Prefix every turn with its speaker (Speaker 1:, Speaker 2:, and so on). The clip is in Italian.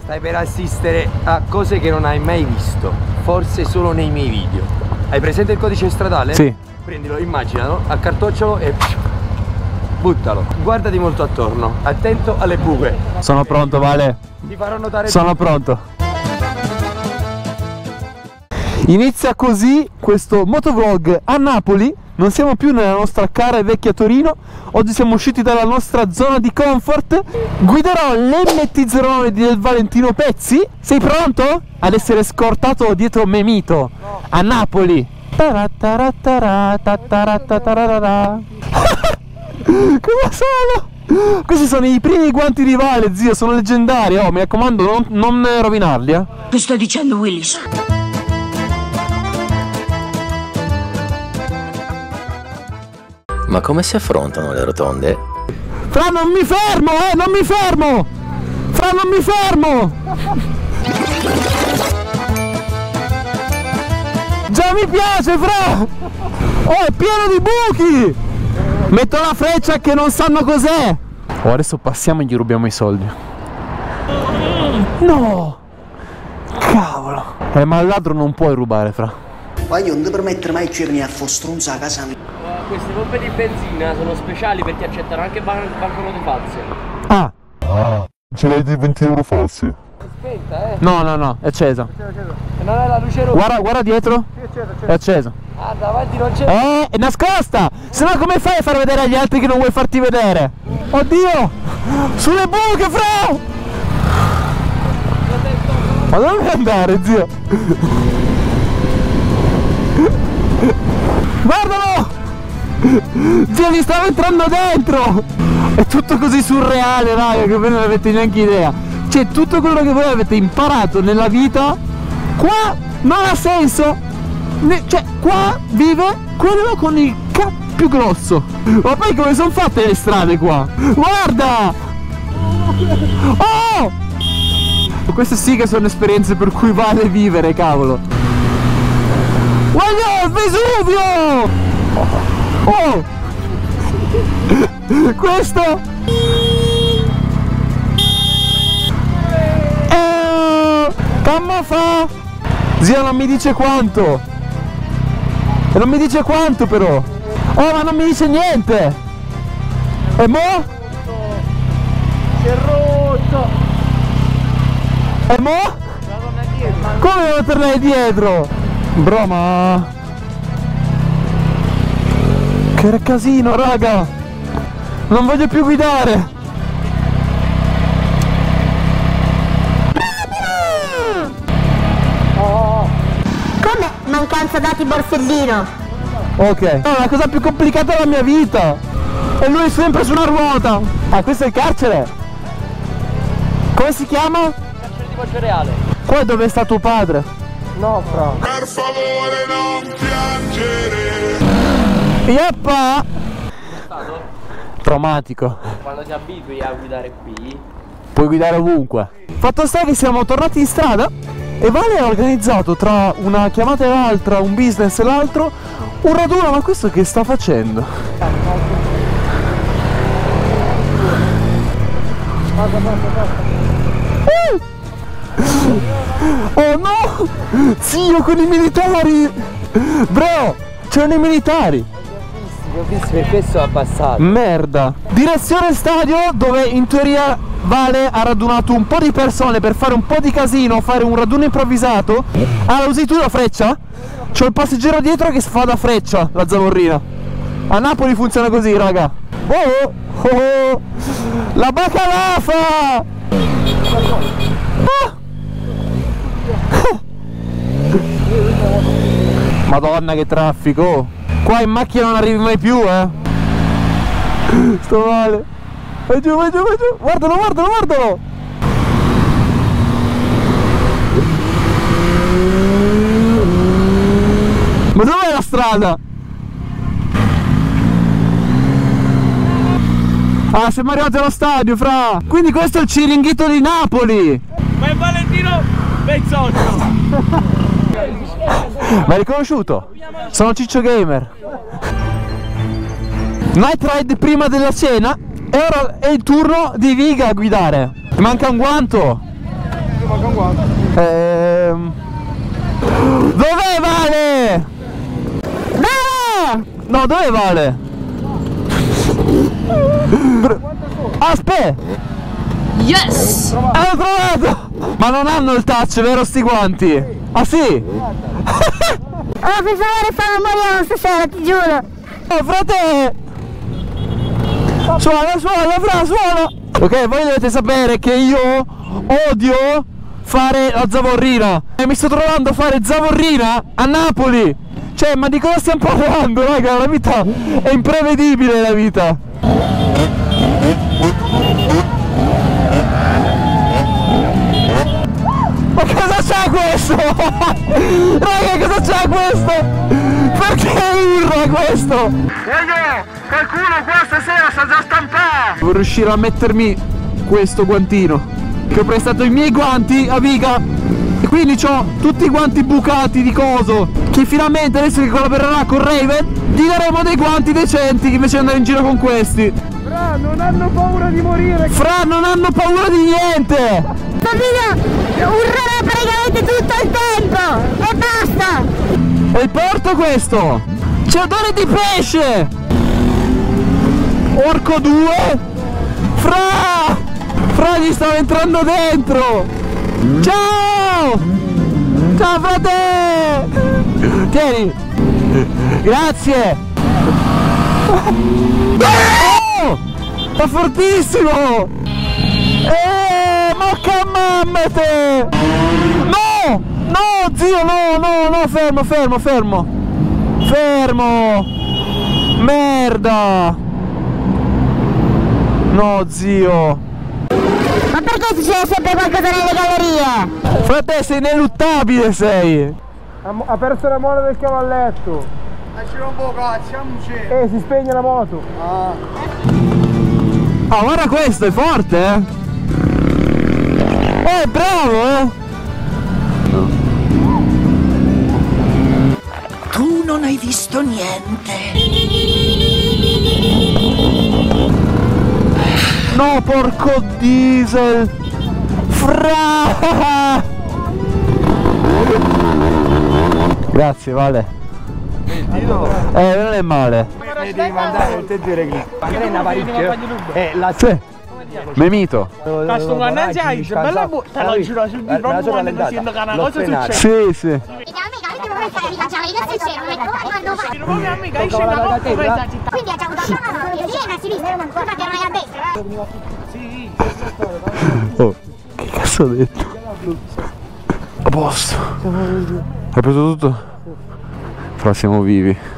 Speaker 1: Stai per assistere a cose che non hai mai visto, forse solo nei miei video. Hai presente il codice stradale?
Speaker 2: Sì.
Speaker 1: Prendilo, immaginalo, accartoccialo e buttalo. Guardati molto attorno, attento alle buche.
Speaker 2: Sono pronto, Vale.
Speaker 1: Ti farò notare.
Speaker 2: Sono pronto. Inizia così questo motovlog a Napoli. Non siamo più nella nostra cara e vecchia Torino. Oggi siamo usciti dalla nostra zona di comfort. Guiderò l'MT-09 del Valentino Pezzi. Sei pronto ad essere scortato dietro Memito a Napoli? Cosa sono? Questi sono i primi guanti di Vale, zio, sono leggendari. Oh, mi raccomando, non rovinarli, eh.
Speaker 3: Che stai dicendo, Willis?
Speaker 4: Ma come si affrontano le rotonde?
Speaker 2: Fra, non mi fermo, non mi fermo! Fra, non mi fermo! Già mi piace, Fra! Oh, è pieno di buchi! Metto la freccia che non sanno cos'è! Oh, adesso passiamo e gli rubiamo i soldi. No! Cavolo! Ma al ladro non puoi rubare, Fra.
Speaker 5: Ma io non ti permettere mai di girare a fostronza a casa mia.
Speaker 1: Queste pompe di benzina sono speciali perché accettano anche banconote false.
Speaker 2: Ah!
Speaker 6: Ce l'hai di 20 euro falsi?
Speaker 1: Aspetta,
Speaker 2: No, è accesa.
Speaker 1: E non è la luce rossa.
Speaker 2: Guarda dietro. È accesa.
Speaker 1: Ah, davanti non c'è.
Speaker 2: È nascosta! Se no come fai a far vedere agli altri che non vuoi farti vedere? Oddio! Sulle buche, Fra! Ma dove vuoi andare, zio? Guardalo! Zio, gli stavo entrando dentro! È tutto così surreale, raga, che voi non avete neanche idea. Cioè, tutto quello che voi avete imparato nella vita qua non ha senso. Cioè, qua vive quello con il cap più grosso. Ma poi come sono fatte le strade qua? Guarda! Oh! Queste sì che sono esperienze per cui vale vivere, cavolo. Guarda, il Vesuvio! Oh! Questo Camma fa! Zio, non mi dice quanto! E non mi dice quanto però! Oh, ma non mi dice niente! E mo?
Speaker 1: Si è rotto!
Speaker 2: E mo? Come devo tornare dietro? Bro, ma... che casino, raga! Non voglio più guidare!
Speaker 7: Come mancanza dati borsellino?
Speaker 2: Ok. No, la cosa più complicata della mia vita! E lui è sempre su una ruota! Ah, questo è il carcere? Come si chiama?
Speaker 1: Carcere di Poggioreale.
Speaker 2: Qua è dove è stato tuo padre?
Speaker 1: No, Fra.
Speaker 6: Per favore non piangere.
Speaker 2: Yeppa!
Speaker 1: Stato?
Speaker 2: Traumatico.
Speaker 1: Quando ti abitui a guidare qui.
Speaker 2: Puoi guidare ovunque. Fatto sta che siamo tornati in strada e Vale ha organizzato tra una chiamata e l'altra, un business e l'altro, un raduno. Ma questo che sta facendo? Oh no! Zio, con i militari! Bro, c'erano i militari!
Speaker 1: Ho visto, per questo ha passato.
Speaker 2: Merda! Direzione stadio, dove in teoria Vale ha radunato un po' di persone per fare un po' di casino, fare un raduno improvvisato. Ah, la usi tu la freccia? C'ho il passeggero dietro che fa da freccia, la zavorrina. A Napoli funziona così, raga. Oh, oh, oh. La bacalafa! Ah. Madonna che traffico! Qua in macchina non arrivi mai più, eh! Sto male! Vai giù, vai giù, vai giù! Guardalo, guardalo, guardalo! Ma dov'è la strada? Ah, siamo arrivati allo stadio, Fra! Quindi questo è il Ciringhito di Napoli!
Speaker 1: Ma è Valentino Bezzocchio!
Speaker 2: Mi hai riconosciuto? Sono Ciccio Gamer. Night ride prima della cena e ora è il turno di Viga a guidare. Manca un guanto. Dov'è Vale? Vale! No, dove Vale? Aspetta!
Speaker 3: Yes!
Speaker 2: L'ho trovato! Ma non hanno il touch, vero sti guanti? Ah sì?
Speaker 7: Oh, per favore fammi morire stasera, ti giuro.
Speaker 2: Oh frate! Suona, fra, suona! Ok, voi dovete sapere che io odio fare la zavorrina. E mi sto trovando a fare zavorrina a Napoli. Cioè, ma di cosa stiamo parlando, raga? La vita è imprevedibile, la vita. Ma cosa c'ha questo? Raga, cosa c'ha questo? Perché urla questo? Raga, qualcuno qua stasera sta già stampando. Devo riuscire a mettermi questo guantino, che ho prestato i miei guanti a Viga, e quindi ho tutti i guanti bucati di coso, che finalmente adesso che collaborerà con Raven gli daremo dei guanti decenti, che invece di andare in giro con questi.
Speaker 8: Fra, non hanno paura di morire.
Speaker 2: Fra, non hanno paura di niente.
Speaker 7: Bambino, urlerà praticamente tutto il tempo e basta.
Speaker 2: E il porto questo? C'è odore di pesce. Orco 2. Fra, gli stavo entrando dentro. Ciao. Ciao frate. Tieni. Grazie. Oh, sta fortissimo. Ma che mammete. No, zio, no, fermo. Merda. No, zio.
Speaker 7: Ma perché succede sempre qualcosa nelle gallerie?
Speaker 2: Frate, sei ineluttabile, sei.
Speaker 8: Ha perso la molla del cavalletto. Lasciamo un po', cazzo, si spegne la moto.
Speaker 2: Ah, guarda questo, è forte, bravo,
Speaker 5: Tu non hai visto niente.
Speaker 2: No, porco diesel. Fra. Grazie, Vale. Non è male.
Speaker 1: Devi mandare tutte e due le clip. Magari una parecchio. La
Speaker 2: Sì. Memito.
Speaker 8: Questo mannaggia hai, bella te lo giro sul di proprio quando ti sento che una cosa succede.
Speaker 2: Sì.
Speaker 8: Come amica, esce una cosa questa città.
Speaker 7: Quindi ha già avuto a sinistra, guardate ormai a destra.
Speaker 8: Sì.
Speaker 2: Oh, che cazzo ho detto? A posto. Hai preso tutto? Fra, siamo vivi.